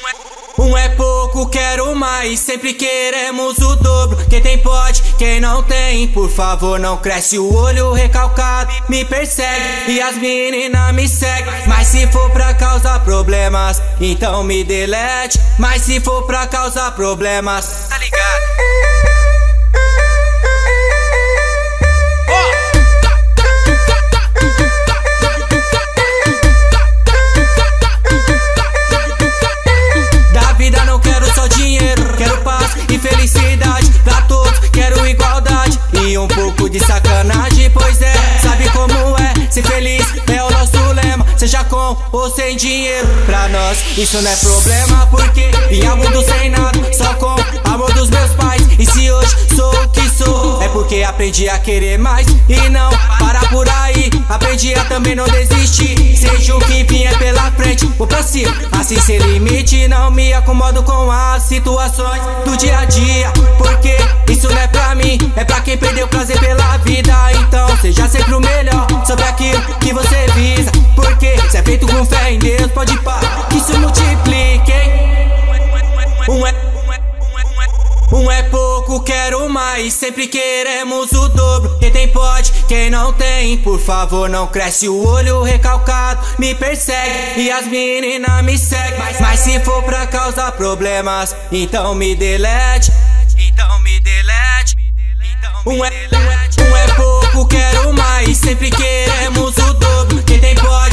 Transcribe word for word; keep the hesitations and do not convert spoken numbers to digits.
Um é pouco, quero mais, sempre queremos o dobro. Quem tem pode, quem não tem, por favor não cresce o olho recalcado. Me persegue e as meninas me seguem, mas se for pra causar problemas, então me delete. Mas se for pra causar problemas, tá ligado? Felicidade pra todos, quero igualdade e um pouco de sacanagem, pois é, sabe como é, ser feliz é o nosso lema. Seja com ou sem dinheiro, pra nós isso não é problema, porque vinha mundo sem nada, só com amor dos meus pais. E se hoje sou o que sou, é porque aprendi a querer mais e não parar por aí. Aprendi a também não desistir, seja o que vier pela frente, vou pra cima, assim sem limite. Não me acomodo com as situações do dia a dia, porque isso não é pra mim, é pra quem perdeu o prazer pela vida. Então seja sempre o melhor sobre aquilo que você visa, porque se é feito com fé em Deus, pode pá, que isso multiplique, hein? Um é, um é pouco, quero mais, sempre queremos o dobro. Quem tem pode, quem não tem, por favor não cresce o olho recalcado. Me persegue e as meninas me seguem, mas, mas se for pra causar problemas, então me delete. Então me delete. Um é, um é pouco, quero mais, sempre queremos o dobro. Quem tem pode,